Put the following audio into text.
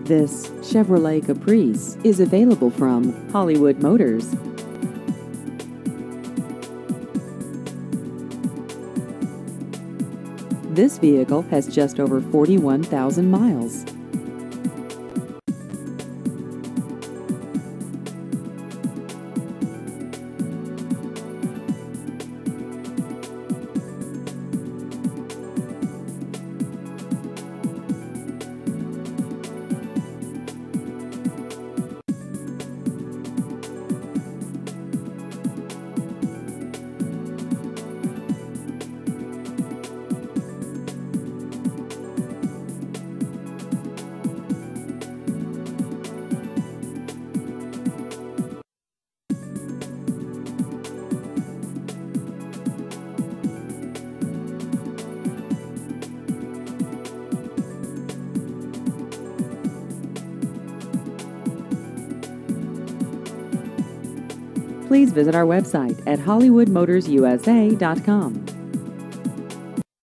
This Chevrolet Caprice is available from Hollywood Motors. This vehicle has just over 41,000 miles. Please visit our website at hollywoodmotorsusa.com.